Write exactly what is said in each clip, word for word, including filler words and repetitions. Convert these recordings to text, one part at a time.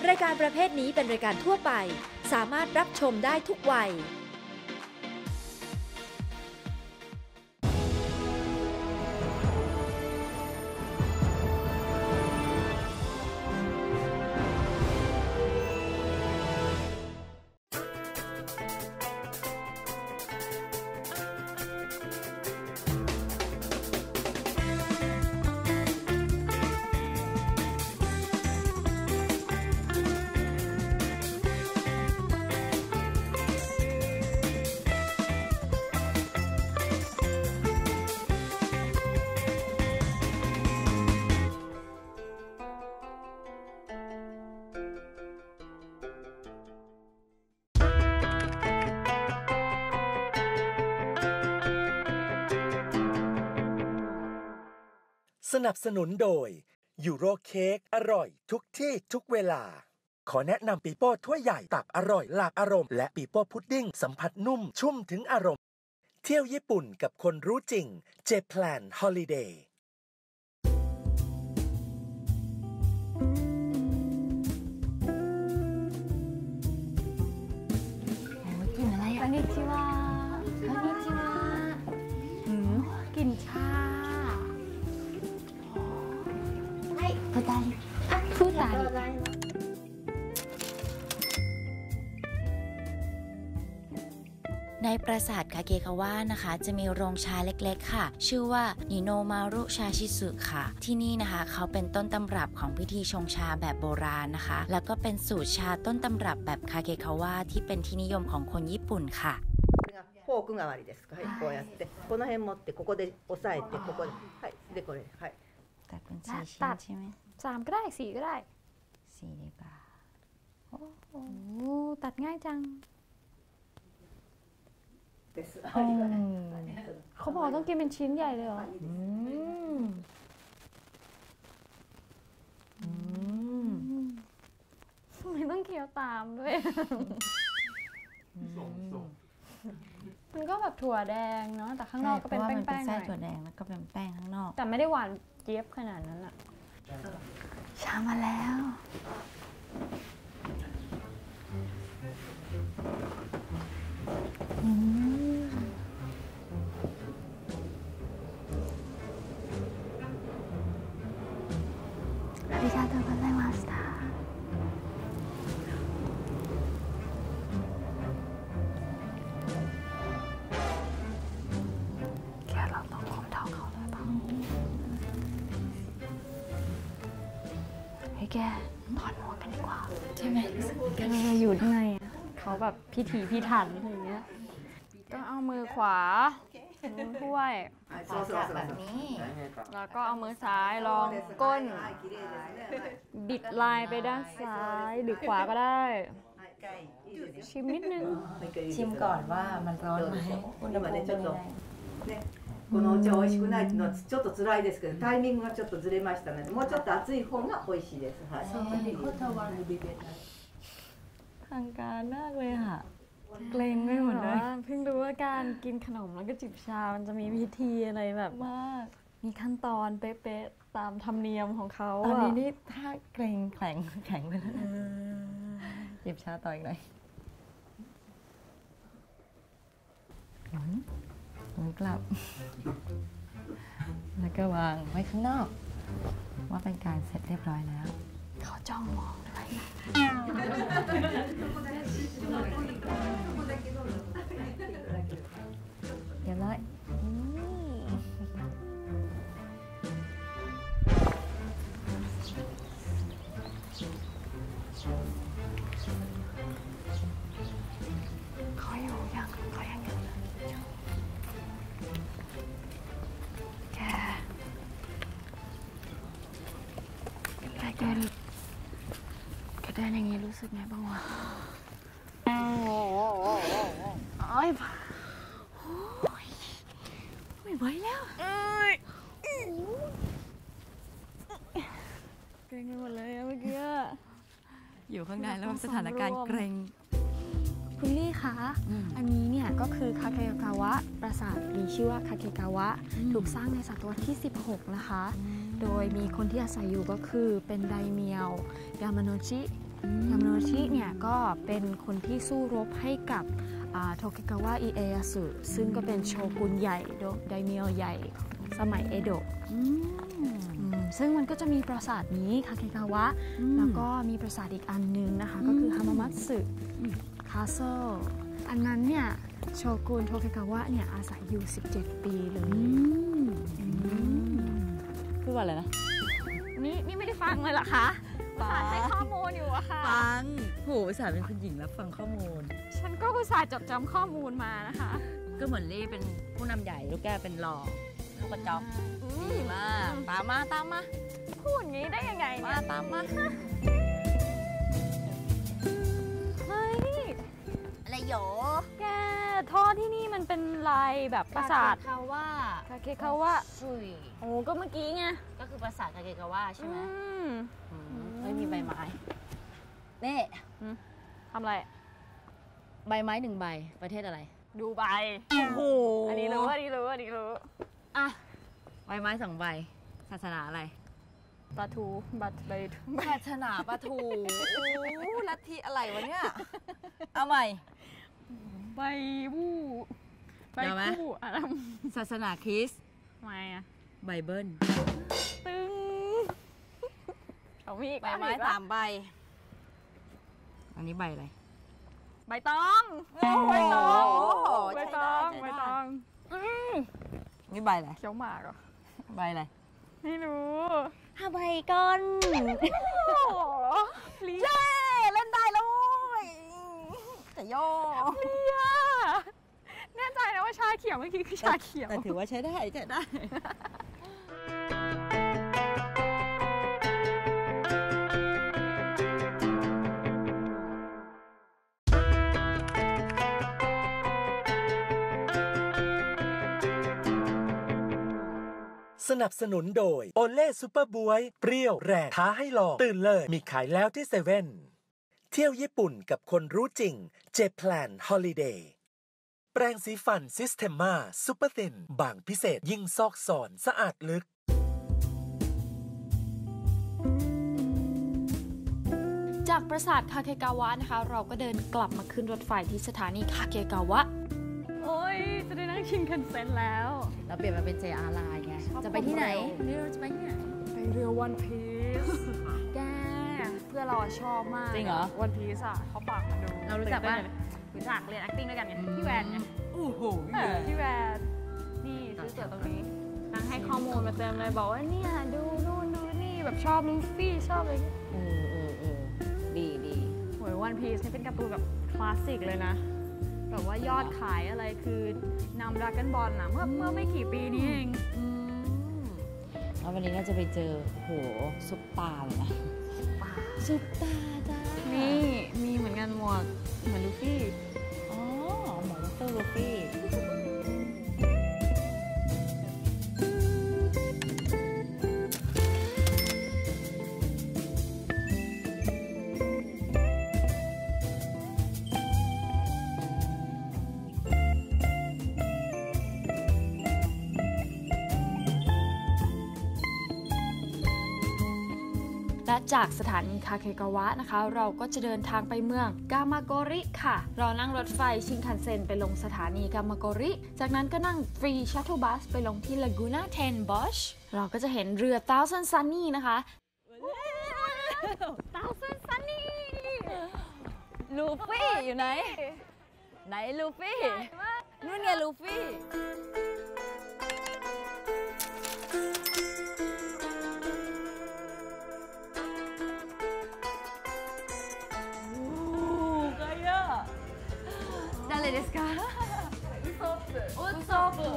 รายการประเภทนี้เป็นรายการทั่วไปสามารถรับชมได้ทุกวัยสนับสนุนโดยยูโรเค้กอร่อยทุกที่ทุกเวลาขอแนะนำปีโป้ถ้วยใหญ่ตักอร่อยหลากอารมณ์และปีโป้พุดดิ้งสัมผัสนุ่มชุ่มถึงอารมณ์เที่ยวญี่ปุ่นกับคนรู้จริงเจแพลนฮอลิเดย์กินอะไรอ่ะこんにちはこんにちはอืมกินชาはい二人あ二人ในปราสาทคาเกคาวะนะคะจะมีโรงชาเล็กๆค่ะชื่อว่านิโนมารุชาชิสึค่ะที่นี่นะคะเขาเป็นต้นตำรับของพิธีชงชาแบบโบราณนะคะแล้วก็เป็นสูตรชาต้นตำรับแบบคาเกคาวะที่เป็นที่นิยมของคนญี่ปุ่นค่ะフォーク代わりですか。はい、こうやってこの辺持ってここで押さえてここではいでこれはいตัดเป็นสี่ชิ้นใช่ไหมสามก็ได้สี่ก็ได้สี่ดีกว่าโอ้โหตัดง่ายจังเขาบอกต้องกินเป็นชิ้นใหญ่เลยเหรอทำไมต้องเคี้ยวตามด้วยมันก็แบบถั่วแดงเนาะแต่ข้างนอกก็เป็นแป้งๆหน่อยไส้ถั่วแดงแล้วก็เป็นแป้งข้างนอกแต่ไม่ได้หวานเจี๊ยบขนาดนั้นอะชามาแล้วありがとうございましたแค่เราต้องคมเท่าเขาเลยป่ะเฮ้ยแกถอดหมวกกันดีกว่าใช่ไหมกันอยู่ข้างในเขาแบบพิถีพิถันอะไรเงี้ยก็เอามือขวาถ้วยแบบนี้แล้วก็เอามือซ้ายรองก้นบิดลายไปด้านซ้ายหรือขวาก็ได้ชิมนิดนึงชิมก่อนว่ามันร้อนไหมอุณหภูมิเป็นยังไงこのお茶美味しくないっていうのはちょっと辛いですけどタイミングがちょっとずれましたのでもうちょっと熱い方が美味しいですはいทางการมากเลยค่ะเกรงไม่หมดเลยเพิ่งรู้ว่าการกินขนมแล้วก็จิบชามันจะมีพิธีอะไรแบบมากมีขั้นตอนเป๊ะๆตามธรรมเนียมของเขาตอนนี้นี่ถ้าเกรงแข็งแข็งไปแล้วจิบชาต่ออีกหน่อยหมุนหมุนกลับแล้วก็วางไว้ข้างนอกว่าเป็นการเสร็จเรียบร้อยแล้วเขาจ้องมองด้วยเดี๋ยวเลยเขาอยู่ยังเขายังอยู่แกแกเดินแกเดินอย่างนี้รู้สึกไงบ้างวะโอ้ยไม่ไหวแล้วเกรงไปหมดเลยเมื่อกี้อยู่ข้างในแล้วสถานการณ์เกรงคุณลี่คะอันนี้เนี่ยก็คือคาเกกาวะปราสาทมีชื่อว่าคาเกกาวะถูกสร้างในศตวรรษที่สิบหกนะคะโดยมีคนที่อาศัยอยู่ก็คือเป็นไดเมียวยามาโนชิยามาโนชิเนี่ยก็เป็นคนที่สู้รบให้กับโทเกกาวะอิเอยาสึซึ่งก็เป็นโชกุนใหญ่ไดเมียวใหญ่สมัยเอโดะซึ่งมันก็จะมีปราสาทนี้คาเคกาวะแล้วก็มีปราสาทอีกอันนึงนะคะก็คือฮามามัตสึคาสเซิลอันนั้นเนี่ยโชกุนโทเกกาวะเนี่ยอาศัยอยู่สิบเจ็ดปีเลยพูดว่าอะไรนะนี่นี่ไม่ได้ฟังเลยเหรอคะอุตส่าห์ให้ข้อมูลอยู่อะค่ะฟังโหอุตส่าห์เป็นคุณหญิงรับฟังข้อมูลฉันก็อุตส่าห์จดจำข้อมูลมานะคะก็เหมือนลี่เป็นผู้นำใหญ่ลูกแก้วเป็นรองลูกกระจอกดีมากตามมาตามมาพูดงี้ได้ยังไงมาตามมาเฮ้ยอะไรโยแกท่อที่นี่มันเป็นลายแบบปราสาทคาว่าคาเคคาว่าโอ้ก็เมื่อกี้ไงก็คือปราสาทคาเคคาว่าใช่ไหมเฮ้ยมีใบไม้นี่ทำอะไรใบไม้หนึ่งใบประเทศอะไรดูใบโอ้โหอันนี้รู้อันนี้รู้อันนี้รู้อ่ะใบไม้สองใบศาสนาอะไรปลาทูบัตใบศาสนาปลาทูโอ้ลัทธิอะไรวะเนี่ยเอาใหม่ใบบู้ใบคู่อะไรศาสนาคริสต์ไม่อะไบเบิลตึงเขามีอีกใบไม้สามใบอันนี้ใบอะไรใบตองใบตองใบตองใบตองนี่ใบอะไรเขียวหมากเหรอใบอะไรไม่รู้ห้าใบก้อนเย้เล่นได้เลยแต่โย่เลียแน่ใจนะว่าชาเขียวเมื่อกี้คือชาเขียวแต่ถือว่าใช้ได้ใช้ได้สนับสนุนโดยโอเล่ซูเปอร์บวยเปรี้ยวแรงท้าให้ลองตื่นเลยมีขายแล้วที่เซเว่นเที่ยวญี่ปุ่นกับคนรู้จริงเจแพลนฮอลิเดย์แปรงสีฟันซิสเทมมาซูเปอร์ตินบางพิเศษยิ่งซอกซอนสะอาดลึกจากปราสาทคาเคกาวะนะคะเราก็เดินกลับมาขึ้นรถไฟที่สถานีคาเคกาวะโอ้ยจะได้นั่งชินคันเซ็นแล้วเราเปลี่ยนมาเป็น เจ อาร์ Line ไงจะไปที่ไหนนี่เราจะไปที่ไหนไปเรือวันพีซแกเพื่อเราชอบมากจริงเหรอวันพีซอ่ะเขาฝากมาดูเรารู้จักป่ะรู้จักเรียน acting ด้วยกันไงพี่แวนไงโอ้โหพี่แวนนี่ซื้อเสือตรงนี้นั่งให้ข้อมูลมาเต็มเลยบอกว่าเนี่ยดูนู่นดูนี่แบบชอบลูฟี่ชอบอะไรเออเออเออดีดีโหยวันพีซนี่เป็นการ์ตูนแบบคลาสสิกเลยนะแบบว่ายอดขายอะไรคือนำดราก้อนบอลนะเมื่อเมื่อไม่กี่ปีนี้เองแล้ววันนี้เราจะไปเจอโหซุปตาเลยนะซุปตาจ้านี่มีเหมือนกันหมวกเหมือนลูฟี่อ๋อหมวกดร.ลูฟี่และจากสถานีคาเคกาวะนะคะเราก็จะเดินทางไปเมืองกามาโกริค่ะเรานั่งรถไฟชินคันเซ็นไปลงสถานีกามาโกริจากนั้นก็นั่งฟรีชัตเทิลบัสไปลงที่ลากูน่าเทนบอชเราก็จะเห็นเรือ Thousand Sunny นะคะ Thousand Sunny ลูฟี่อยู่ไหนไหนลูฟี่นู่นไงลูฟี่誰ですか？ウソップ。ウソップ。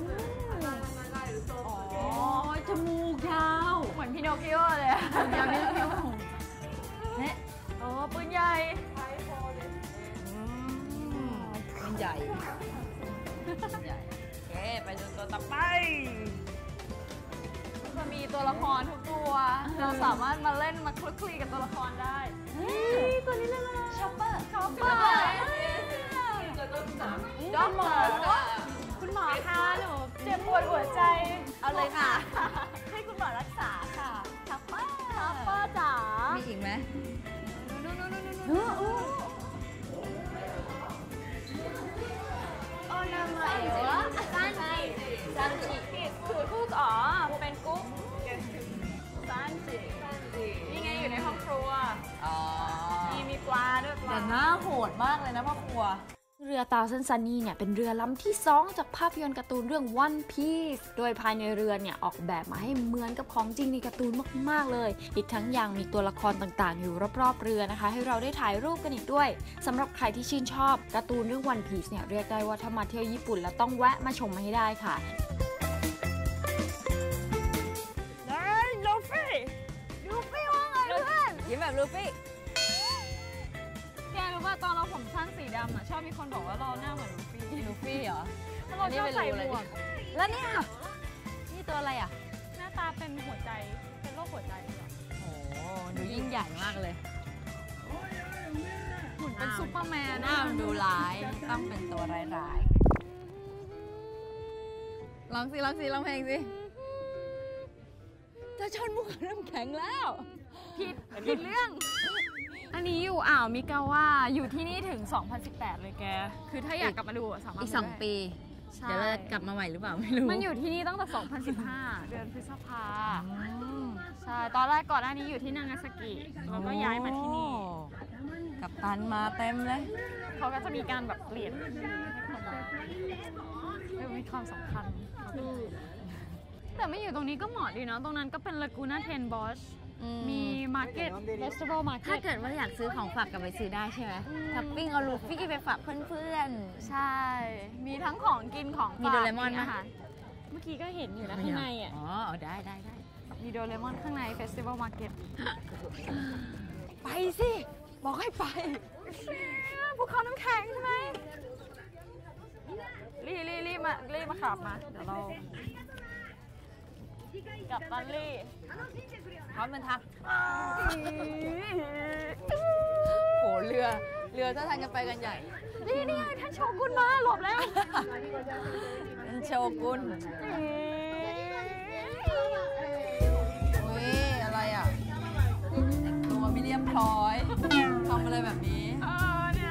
อ๋อจมูกยาวเหมือนพินอคคิโอเลยยาวพินอคคิโอเนี่ยอ๋อปืนใหญ่ปืนใหญ่ใหญ่โอเคไปดูตัวต่อไปมันมีตัวละครทุกตัวเราสามารถมาเล่นมาคลุกคลีกับตัวละครได้ตัวนี้เลยช็อปเปอร์ช็อปเปอร์ด็อกเตอร์คุณหมอคะหนูเจ็บปวดหัวใจเอาเลยค่ะให้คุณหมอรักษาค่ะช็อปเปอร์ช็อปเปอร์จ๋ามีอีกไหมนู่นนู้นนู้นโอ้นามาเอ๋วะซันจิซันจิคือกุ๊กอ๋อเป็นกุ๊กซันจินี่ไงอยู่ในห้องครัวมีมีปลาด้วยปลาแต่หน้าโหดมากเลยนะพ่อครัวเรือตาเซนซันนี่เนี่ยเป็นเรือลำที่สองจากภาพยนตร์การ์ตูนเรื่อง One Piece โดยภายในเรือเนี่ยออกแบบมาให้เหมือนกับของจริงในการ์ตูนมากๆเลยอีกทั้งยังมีตัวละครต่างๆอยู่รอบๆเรือนะคะให้เราได้ถ่ายรูปกันอีกด้วยสำหรับใครที่ชื่นชอบการ์ตูนเรื่อง One Piece เนี่ยเรียกได้ว่าถ้ามาเที่ยวญี่ปุ่นแล้วต้องแวะมาชมมาให้ได้ค่ะได้ลูฟี่ลูฟี่ว่าไงเพื่อนยิ้มแบบลูฟี่แกรู้ว่าตอนเราผมสั้นสีดำอ่ะชอบมีคนบอกว่าเราหน้าเหมือนลูฟี่ลูฟี่เหรอเราชอบใส่หมวกแล้วเนี่ยนี่ตัวอะไรอ่ะหน้าตาเป็นหัวใจเป็นโรคหัวใจเหรอโอ้ดูยิ่งใหญ่มากเลยหุ่นเป็นซุปเปอร์แมนหน้ามันดูร้ายต้องเป็นตัวร้ายๆลองสิลองสิลองเพลงสิจะชนมุกน้ำแข็งแล้วผิดผิดเรื่องอันนี้อยู่อ่าวมิกาว่าอยู่ที่นี่ถึงสองพันสิบแปดเลยแกคือถ้าอยากกลับมาดูสามารถอีกสองปีเดี๋ยวเรากลับมาใหม่หรือเปล่าไม่รู้มันอยู่ที่นี่ตั้งแต่สองพันสิบห้าเดือนพฤษภาใช่ตอนแรกก่อนหน้านี้อยู่ที่นางาซากิแล้วก็ย้ายมาที่นี่กับตันมาเต็มเลยเขาก็จะมีการแบบเปลี่ยนให้คนมีความสำคัญแต่ไม่อยู่ตรงนี้ก็เหมาะดีเนาะตรงนั้นก็เป็นลากูน่าเทนบอชมีมาร์เก็ตเฟสติวัลมาร์เก็ตถ้าเกิดว่าอยากซื้อของฝากกลับไปซื้อได้ใช่ไหมท็อปปิ้งเอาลูฟี่ไปฝากเพื่อนๆใช่มีทั้งของกินของฝากมีโดเรมอนนะคะเมื่อกี้ก็เห็นอยู่นะข้างในอ่ะอ๋อได้ได้ได้มีโดเรมอนข้างในเฟสติวัลมาร์เก็ตไปสิบอกให้ไปภูเขาน้ำแข็งใช่ไหมรีรีรีมารีมาขับมาเดี๋ยวเรากับตันลี่พร้อมเป็นทักโหเรือเรือถ้าทางจะไปกันใหญ่นี่นี่ท่านโชกุนมาหลบแล้วท่านโชกุนอุ้ยอะไรอ่ะตัวไม่เรียบร้อยทำอะไรแบบนี้เออเนี่ย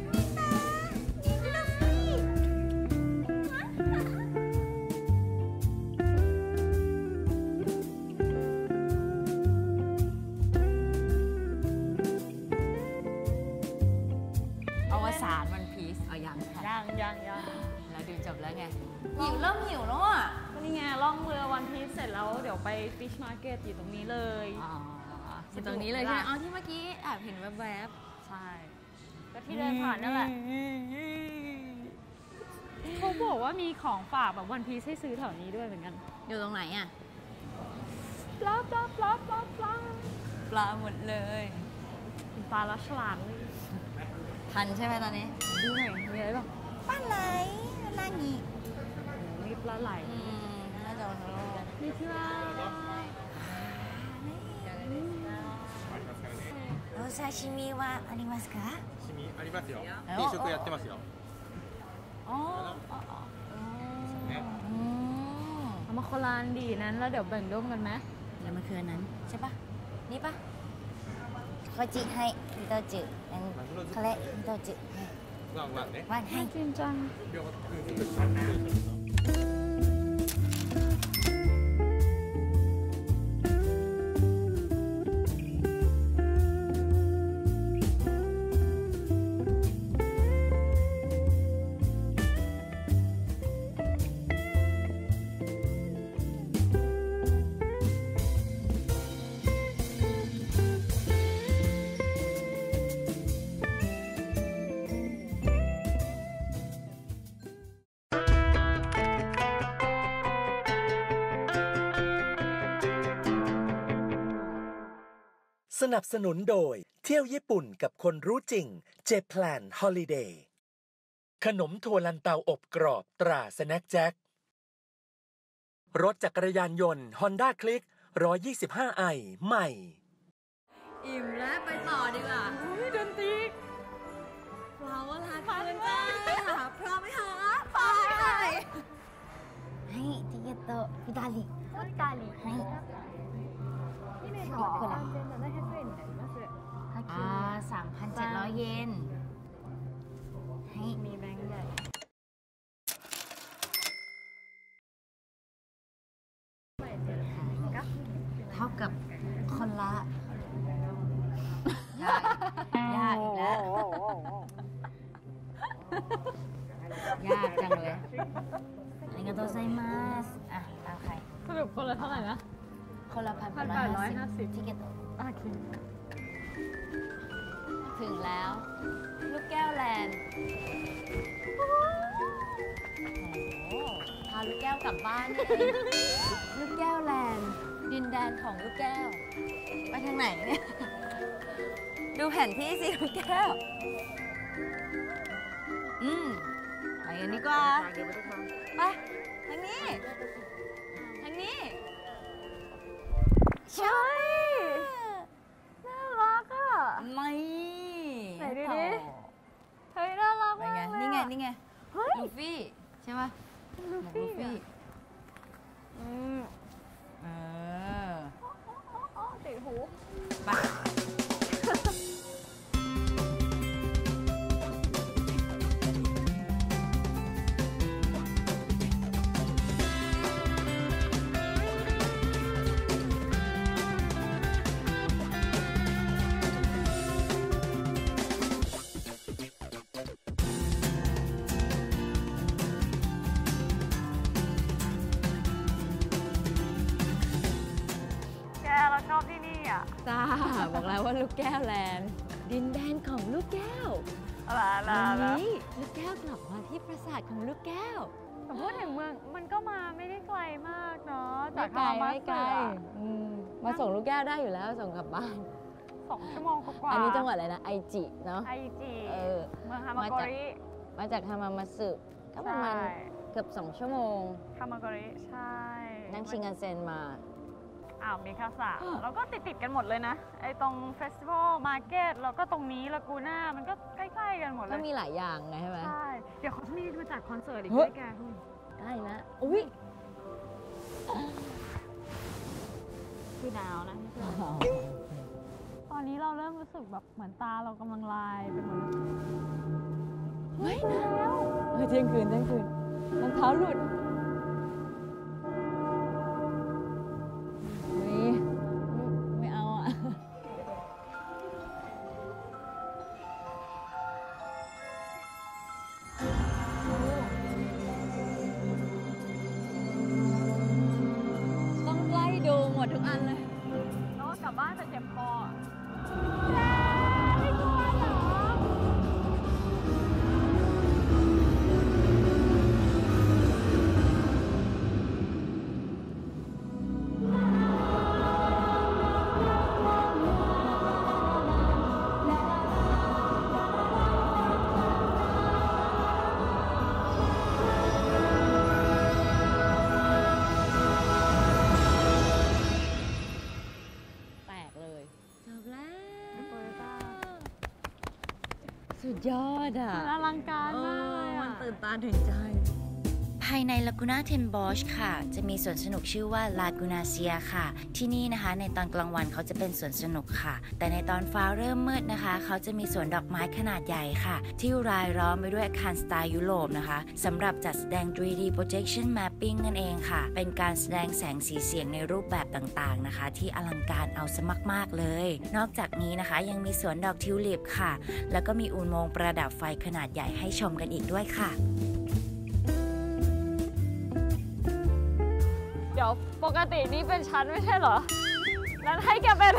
สารวันพีซเอายังค่ะยังยังยังเราดูจบแล้วไงหิวเริ่มหิวแล้วอ่ะนี่ไงล่องเรือวันพีซเสร็จแล้วเดี๋ยวไปฟิชมาร์เก็ตอยู่ตรงนี้เลยอ๋ออยู่ตรงนี้เลยใช่ไหมอ๋อที่เมื่อกี้แอบเห็นแวบๆใช่ก็ที่เดินผ่านนั่นแหละเขาบอกว่ามีของฝากแบบวันพีซให้ซื้อแถวนี้ด้วยเหมือนกันอยู่ตรงไหนอ่ะปลาปลาปลาปลาปลาปลาหมดเลยปลาแล้วฉลาดเลยทันใช่ไหมตอนนี้ดูหน่อยมีอะไรบ้างปลาไหลปลาหนีมีปลาไหลน่าจะวันนี้มีที่ว่าお刺身はありますか？ 刺身ありますよ。定食やってますよ。 อ๋อเอามาโคลานดีนั้นแล้วเดี๋ยวแบ่งร่วมกันไหมแล้วมันคืออันนั้นใช่ปะนี่ปะこっちはい一つこれ一つワンワンね。 ワンはいจริงจังสนับสนุนโดยเที่ยวญี่ปุ่นกับคนรู้จริงเจแพลนฮอลิเดย์ขนมถั่วลันเตาอบกรอบตราสแน็คแจ็ครถจักรยานยนต์ Honda Click หนึ่งร้อยยี่สิบห้าไอใหม่อิ่มแล้วไปต่อดีกว่าอุ้ยดนตรีว้าวลาพันจ้าพร้อมไหมคะไปはいチケットふたりふたりはいいくらあーสามเย็นให้มีแบงค์ใหญ่เท่ากับคนละยากยากอีกแล้วยากจังเลยอันนี้ก็โตไซมัสอ่ะตามใครสรุปคนละเท่าไหร่นะคนละพันพันแปดร้อยห้าสิบที่เกตโตโอเคถึงแล้ว ลูกแก้วแลนด์โอ้โหพาลูกแก้วกลับบ้านนี่เองลูกแก้วแลนด์ดินแดนของลูกแก้ว ไปทางไหนเนี่ย ดูแผนที่สิลูกแก้ว อืมไปกันดีกว่า ไป ทางนี้ ทางนี้ ใช่น่ารักอ่ะไม่ไหนดูดิ เฮ้ยน่ารักไปมากไงเลยนี่ไงอะนี่ไงเฮ้ยลูฟี่ ใช่ปะลูฟี่ลูฟี่อืมเอออ๋อติดหูไปแกเราชอบที่นี่อ่ะจ้า บอกแล้วว่าลูกแก้วแลนด์ดินแดนของลูกแก้วอะไรอะไรวันอะไรนี้ลูกแก้วกลับมาที่ปราสาทของลูกแก้วแต่พูดถึงเมืองมันก็มาไม่ได้ไกลมากเนาะไม่จากไกลทางมาไม่ไกลเสืออืมมาส่งลูกแก้วได้อยู่แล้วส่งกลับบ้านสองชั่วโมงกว่าๆอันนี้จังหวัดอะไรนะไอจิเนาะไอจิเออเมืองฮามาโกริมาจากฮามามาสึก็ประมาณใช่เกือบสองชั่วโมงฮามาโกริใช่นั่งชิงกันเซ็นมาอ้าวมีคาสะแล้วก็ติดติดๆกันหมดเลยนะ ไอตรงเฟสติวัลมาร์เก็ตแล้วก็ตรงนี้ลากูน่ามันก็ใกล้ๆกันหมดเลก็ยมีหลายอย่างไงใช่ไหมใช่ เดี๋ยวเขาจะมีมาจากคอนเสิร์ตอีกเฮ้ด้วย ยแกคุณได้นะ อุ้ยคือหนาวนะตอนนี้เราเริ่มรู้สึกแบบเหมือนตาเรากำลังลายไปหมดเลยไม่นะเออเที่ยงคืนเที่ยงคืนรองเท้าหลุดอุ๊ยไม่เอาอ่ะ ต้องไล่ดูหมดทุกอันเลยแล้วก็กลับบ้านแต่เจ็บคออะแตกเลยจบแล้วโตโยต้าสุดยอดอ่ะมันอลังการมากเลยมัอะนตื่นตาตื่นใจภายในลากูน่าเทนบอชค่ะจะมีสวนสนุกชื่อว่าลากูนาเซียค่ะที่นี่นะคะในตอนกลางวันเขาจะเป็นสวนสนุกค่ะแต่ในตอนฟ้าเริ่มมืดนะคะเขาจะมีสวนดอกไม้ขนาดใหญ่ค่ะที่รายล้อมไปด้วยอาคารสไตล์ยุโรปนะคะสำหรับจัดแสดง ทรี ดี projection mapping นั่นเองค่ะเป็นการแสดงแสงสีเสียงในรูปแบบต่างๆนะคะที่อลังการเอาซะมากๆเลยนอกจากนี้นะคะยังมีสวนดอกทิวลิปค่ะแล้วก็มีอุโมงค์ประดับไฟขนาดใหญ่ให้ชมกันอีกด้วยค่ะเดี๋ยวปกตินี่เป็นชั้นไม่ใช่เหรอ นั้นให้แกเป็น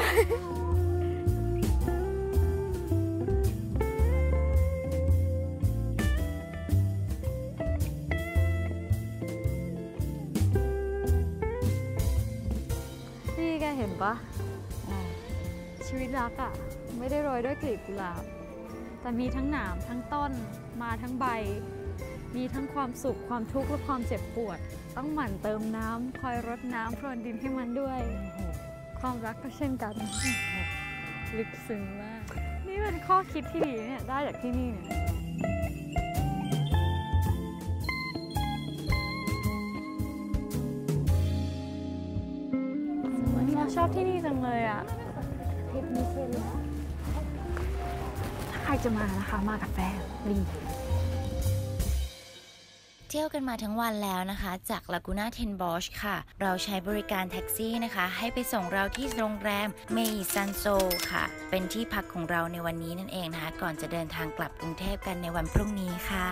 นี่แกเห็นปะชีวิตรักอะไม่ได้โรยด้วยกลีบกุหลาบ แต่มีทั้งหนามทั้งต้นมาทั้งใบ มีทั้งความสุขความทุกข์และความเจ็บปวด ต้องหมั่นเติมน้ำคอยรดน้ำพรวนดินให้มันด้วย ความรักก็เช่นกัน ลึกซึ้งมาก นี่เป็นข้อคิดที่ดีเนี่ยได้จากที่นี่เนี่ยเราชอบที่นี่จังเลยอ่ะทริปนี้เป็นใครจะมานะคะมากับแฟนรีบเที่ยวกันมาทั้งวันแล้วนะคะจากลากูน่าเทนบอชค่ะเราใช้บริการแท็กซี่นะคะให้ไปส่งเราที่โรงแรมเมย์ซันโซค่ะเป็นที่พักของเราในวันนี้นั่นเองนะคะก่อนจะเดินทางกลับกรุงเทพกันในวันพรุ่งนี้ค่ะ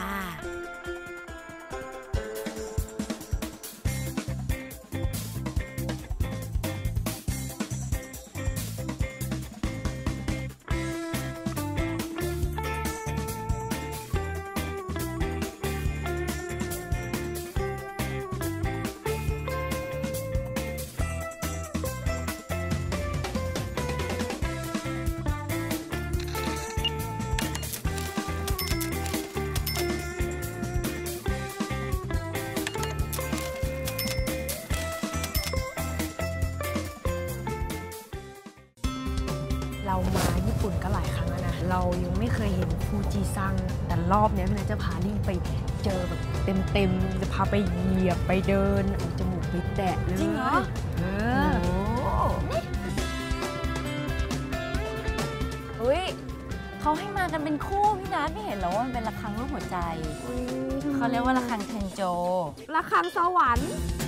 เรามาญี่ปุ่นก็หลายครั้งแล้วนะเรายังไม่เคยเห็นฟูจิซังแต่รอบนี้พี่นัทจะพาลิ่งไปเจอแบบเต็มๆจะพาไปเหยียบไปเดินเอาจมูกไปแตะเลยจริงเหรอเอออุ้ยเขาให้มากันเป็นคู่พี่นัทไม่เห็นเหรอว่ามันเป็นระฆังรูปหัวใจเขาเรียกว่าระฆังเทนโจระฆังสวรรค์